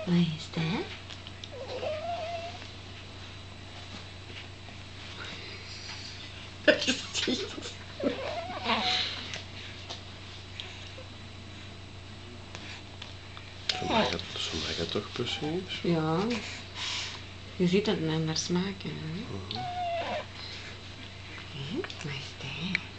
Wat is dat? Dat is niet. Zo mag het toch precies? Ja. Je ziet dat het naar smaak, hè? Wat is dat?